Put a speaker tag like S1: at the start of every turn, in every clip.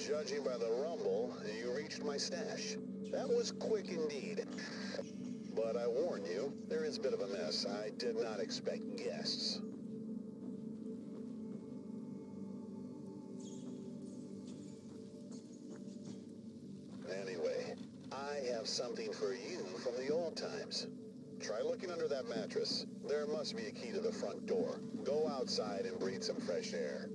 S1: Judging by the rumble, you reached my stash. That was quick indeed. But I warn you, there is a bit of a mess. I did not expect guests. Anyway, I have something for you from the old times. Try looking under that mattress. There must be a key to the front door. Go outside and breathe some fresh air.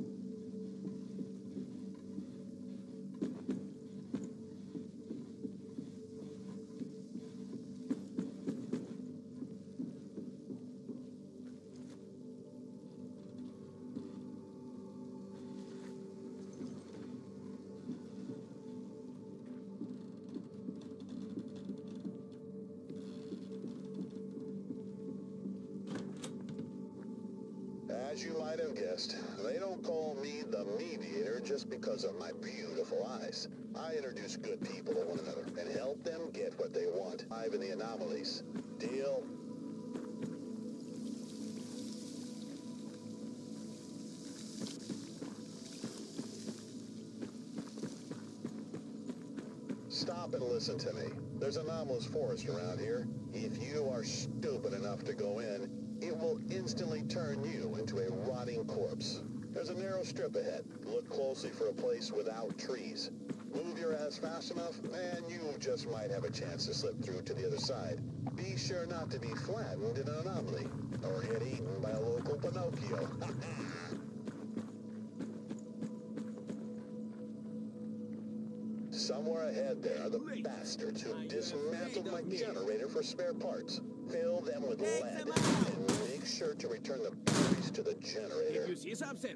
S1: As you might have guessed, they don't call me the mediator just because of my beautiful eyes. I introduce good people to one another and help them get what they want. Live in the anomalies. Deal? Stop and listen to me. There's anomalous forest around here. If you are stupid enough to go in, it will instantly turn you into a rotting corpse. There's a narrow strip ahead. Look closely for a place without trees. Move your ass fast enough, and you just might have a chance to slip through to the other side. Be sure not to be flattened in an anomaly, or get eaten by a local Pinocchio. Somewhere ahead there are the bastards who dismantled my generator for spare parts. Fill them with lead, and make sure to return the batteries to the generator.
S2: If you see something,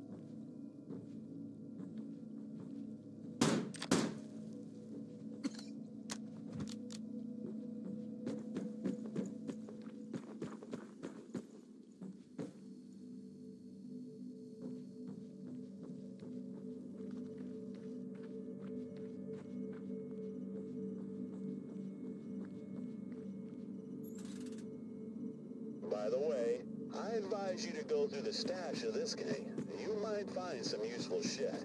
S1: By the way, I advise you to go through the stash of this gang. You might find some useful shit.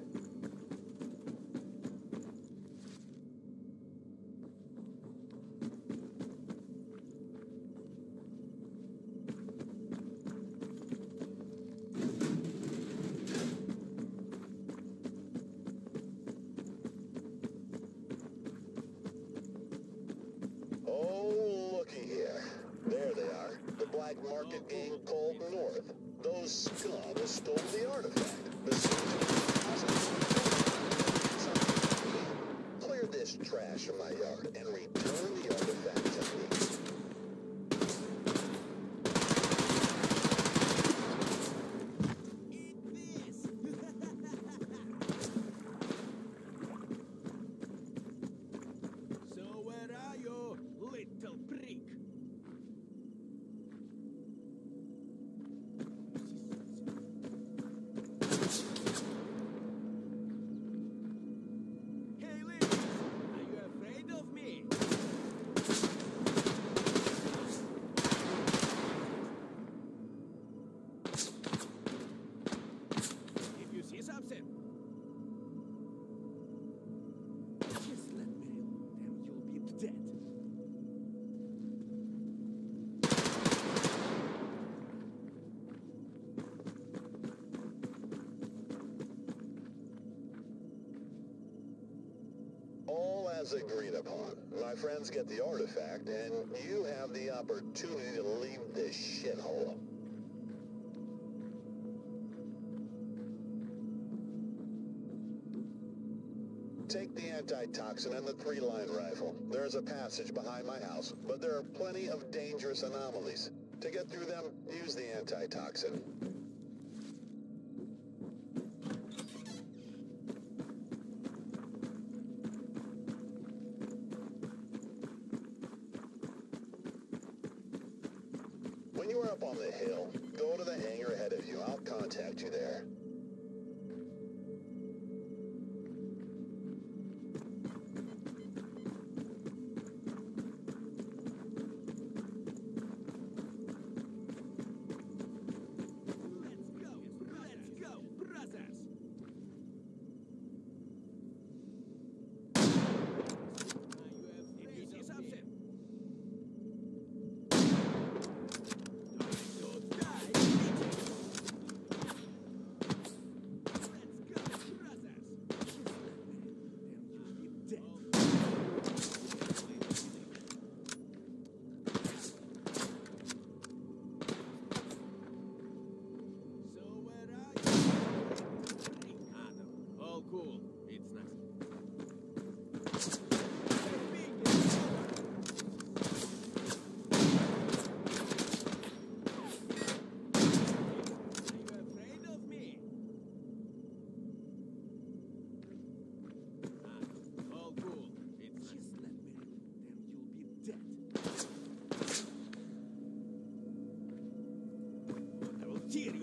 S1: Oh, looky here. There they are. The Black Market gang called North. Those scum stole the artifact. Clear this trash from my yard and return the artifact to me.
S2: so where are you, little prick? Hey, Lee, are you afraid of me? If you see something, just let me know, then you'll be dead.
S1: All as agreed upon. My friends get the artifact, and you have the opportunity to leave this shithole. Take the antitoxin and the 3-line rifle. There's a passage behind my house, but there are plenty of dangerous anomalies. To get through them, use the antitoxin. When you are up on the hill, go to the hangar ahead of you. I'll contact you there.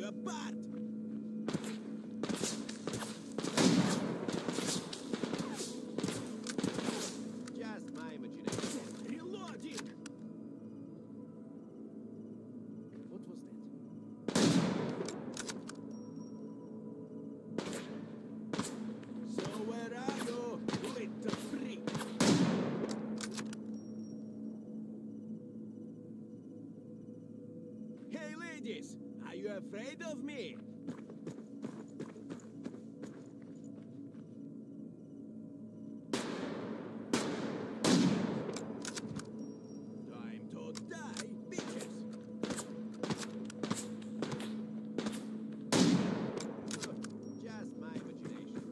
S2: you apart! Just my imagination. Reloading! What was that? So where are you, little freak? Hey ladies, are you afraid of me? Time to die, bitches! Just my imagination.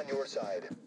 S1: on your side.